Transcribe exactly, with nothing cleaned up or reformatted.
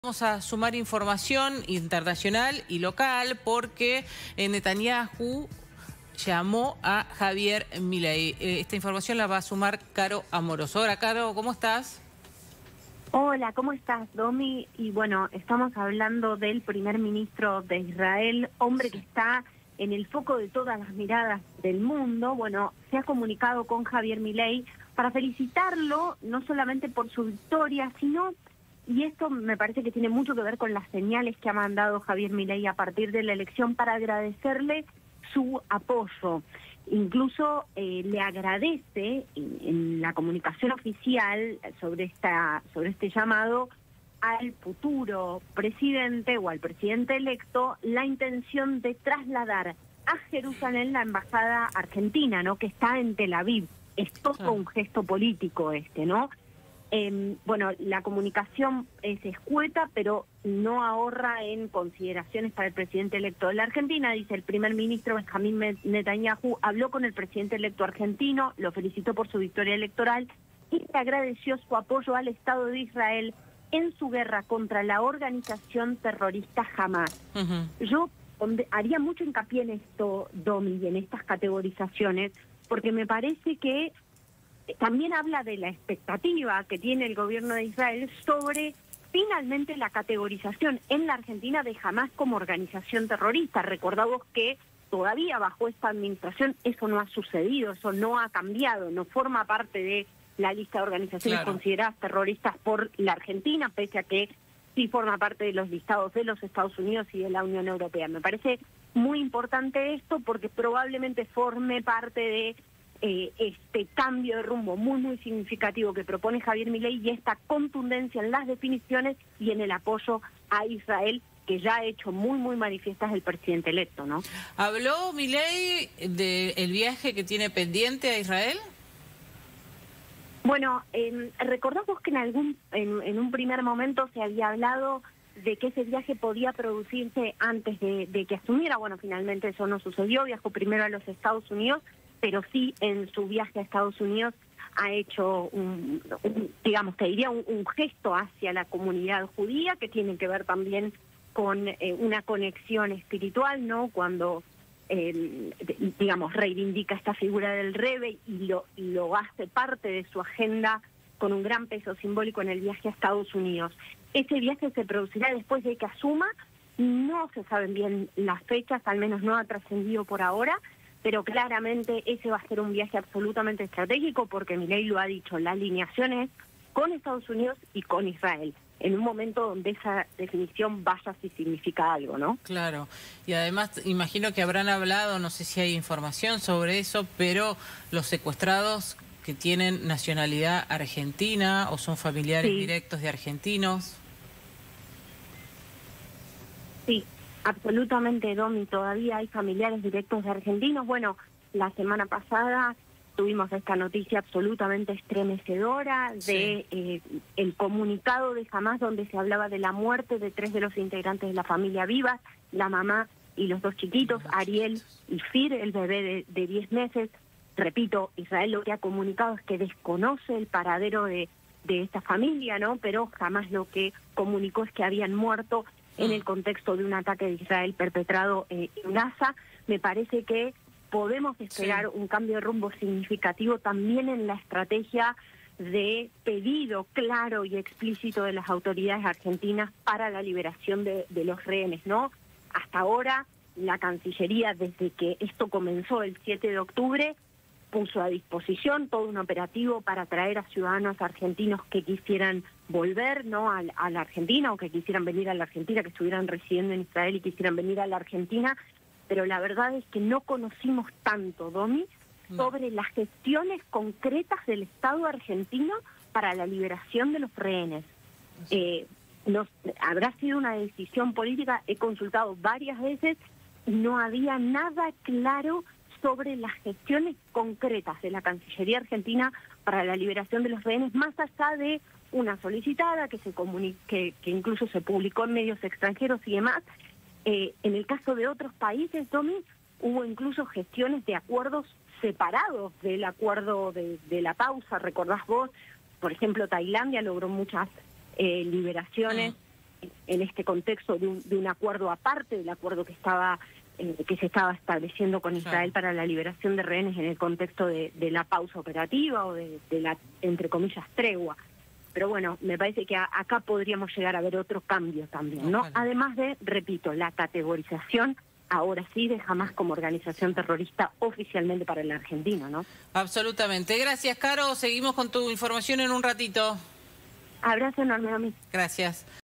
Vamos a sumar información internacional y local porque Netanyahu llamó a Javier Milei. Esta información la va a sumar Caro Amoroso. Hola, Caro, ¿cómo estás? Hola, ¿cómo estás, Domi? Y bueno, estamos hablando del primer ministro de Israel, hombre que está en el foco de todas las miradas del mundo. Bueno, se ha comunicado con Javier Milei para felicitarlo, no solamente por su victoria, sino... Y esto me parece que tiene mucho que ver con las señales que ha mandado Javier Milei a partir de la elección para agradecerle su apoyo. Incluso eh, le agradece en, en la comunicación oficial sobre esta sobre este llamado al futuro presidente o al presidente electo la intención de trasladar a Jerusalén la embajada argentina, ¿no? Que está en Tel Aviv. Es todo un gesto político este, ¿no? Eh, bueno, la comunicación es escueta, pero no ahorra en consideraciones para el presidente electo de la Argentina. Dice: el primer ministro Benjamín Netanyahu habló con el presidente electo argentino, lo felicitó por su victoria electoral y le agradeció su apoyo al Estado de Israel en su guerra contra la organización terrorista Hamas. Uh-huh. Yo haría mucho hincapié en esto, Domi, y en estas categorizaciones, porque me parece que también habla de la expectativa que tiene el gobierno de Israel sobre finalmente la categorización en la Argentina de Hamas como organización terrorista. Recordamos que todavía bajo esta administración eso no ha sucedido, eso no ha cambiado, no forma parte de la lista de organizaciones claro. consideradas terroristas por la Argentina, pese a que sí forma parte de los listados de los Estados Unidos y de la Unión Europea. Me parece muy importante esto porque probablemente forme parte de Eh, este cambio de rumbo muy muy significativo que propone Javier Milei y esta contundencia en las definiciones y en el apoyo a Israel que ya ha hecho muy muy manifiestas el presidente electo, ¿no? ¿Habló Milei del viaje que tiene pendiente a Israel? Bueno, eh, recordamos que en algún en, en un primer momento se había hablado de que ese viaje podía producirse antes de, de que asumiera. Bueno, finalmente eso no sucedió, viajó primero a los Estados Unidos, pero sí en su viaje a Estados Unidos ha hecho, un, un, digamos, te diría, un, un gesto hacia la comunidad judía que tiene que ver también con eh, una conexión espiritual, ¿no? Cuando, eh, digamos, reivindica esta figura del Rebbe y lo, y lo hace parte de su agenda con un gran peso simbólico en el viaje a Estados Unidos. Ese viaje se producirá después de que asuma, no se saben bien las fechas, al menos no ha trascendido por ahora, pero claramente ese va a ser un viaje absolutamente estratégico porque Milei lo ha dicho, la alineación es con Estados Unidos y con Israel, en un momento donde esa definición vaya si significa algo, ¿no? Claro, y además imagino que habrán hablado, no sé si hay información sobre eso, pero los secuestrados que tienen nacionalidad argentina o son familiares sí. directos de argentinos. Sí. Absolutamente, Domi, todavía hay familiares directos de argentinos. Bueno, la semana pasada tuvimos esta noticia absolutamente estremecedora de sí. eh, el comunicado de Hamas donde se hablaba de la muerte de tres de los integrantes de la familia vivas, la mamá y los dos chiquitos, Ariel y Fir, el bebé de, de diez meses. Repito, Israel lo que ha comunicado es que desconoce el paradero de, de esta familia, ¿no? Pero jamás lo que comunicó es que habían muerto en el contexto de un ataque de Israel perpetrado eh, en Gaza. Me parece que podemos esperar sí. un cambio de rumbo significativo también en la estrategia de pedido claro y explícito de las autoridades argentinas para la liberación de, de los rehenes, ¿no? Hasta ahora, la Cancillería, desde que esto comenzó el siete de octubre, puso a disposición todo un operativo para traer a ciudadanos argentinos que quisieran volver, ¿no? a, a la Argentina o que quisieran venir a la Argentina, que estuvieran residiendo en Israel y quisieran venir a la Argentina, pero la verdad es que no conocimos tanto, Domi, no. sobre las gestiones concretas del Estado argentino para la liberación de los rehenes. Eh, nos, habrá sido una decisión política, he consultado varias veces y no había nada claro sobre las gestiones concretas de la Cancillería Argentina para la liberación de los rehenes, más allá de una solicitada que se comunique, que incluso se publicó en medios extranjeros y demás. Eh, en el caso de otros países, Domi, hubo incluso gestiones de acuerdos separados del acuerdo de, de la pausa. Recordás vos, por ejemplo, Tailandia logró muchas eh, liberaciones en este contexto de un, de un acuerdo aparte del acuerdo que estaba eh, que se estaba estableciendo con Israel para la liberación de rehenes en el contexto de, de la pausa operativa o de, de la, entre comillas, tregua. Pero bueno, me parece que a, acá podríamos llegar a ver otro cambio también, ¿no? Ojalá. Además de, repito, la categorización, ahora sí, de Hamás como organización terrorista oficialmente para el argentino, ¿no? Absolutamente. Gracias, Caro. Seguimos con tu información en un ratito. Abrazo enorme a mí. Gracias.